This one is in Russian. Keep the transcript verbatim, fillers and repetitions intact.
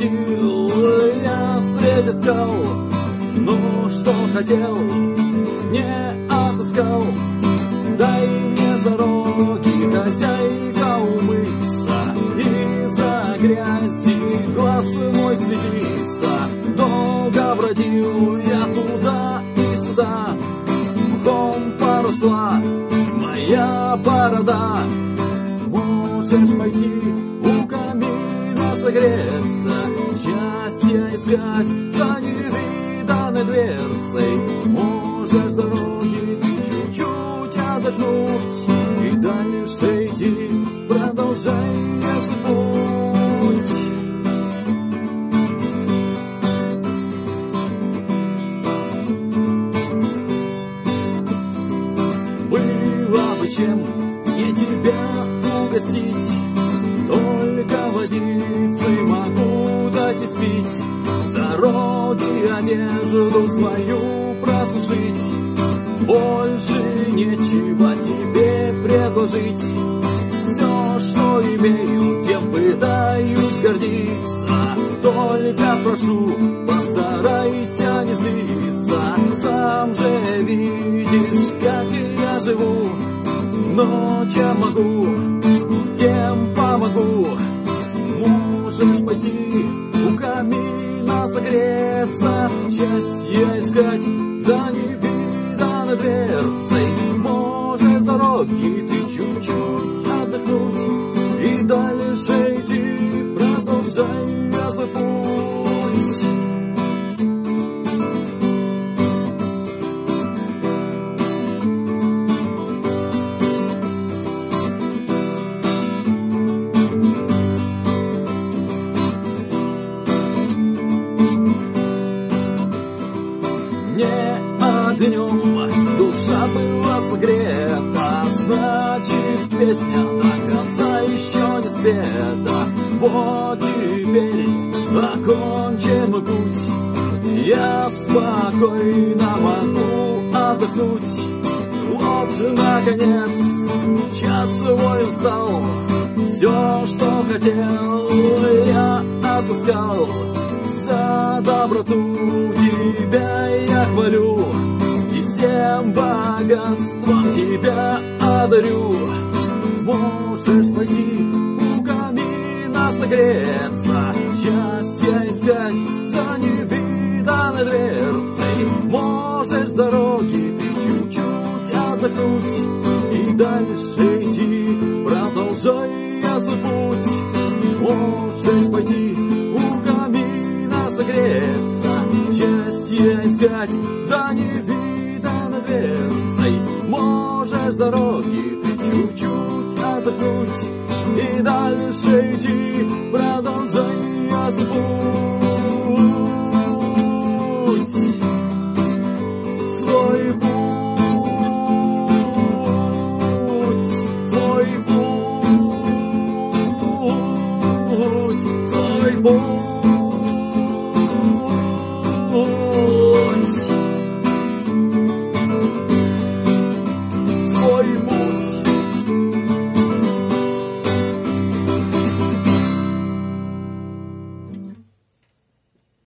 бродил я среди скал, но что хотел, не отыскал. Дай мне дороги, хозяйка, умыться, из-за грязи глаз мой слезится. Долго бродил я туда и сюда, мхом поросла моя борода. Можешь пойти у камина согреться, счастье искать за невиданной дверцей. Можешь с дороги чуть-чуть отдохнуть и дальше идти, продолжая свой путь. Было бы чем мне тебя угостить, только водицей могу дать и спить, с дороги одежду свою просушить. Больше нечего тебе предложить, все, что имею, тем пытаюсь гордиться. Только прошу, постарайся не злиться, сам же видишь, как я живу. Но чем могу, тем помогу. Можешь пойти у камина согреться, счастье искать за невиданной дверцей. Можешь с дороги ты чуть-чуть отдохнуть и дальше идти, продолжая свой путь. Не огнем душа была согрета, значит, песня до конца еще не спета. Вот теперь окончен мой путь, я спокойно могу отдохнуть. Вот, наконец, час свой устал, все, что хотел, я отыскал. За доброту тебя я хвалю и всем богатством тебя одарю. Можешь пойти у камина согреться, счастье искать за невиданной дверцей. Можешь с дороги ты чуть-чуть отдохнуть и дальше идти, продолжая свой путь. Можешь пойти у камина согреться, счастье искать за невиданной дверцей. Можешь с дороги ты чуть-чуть отдохнуть и дальше идти, продолжая свой путь.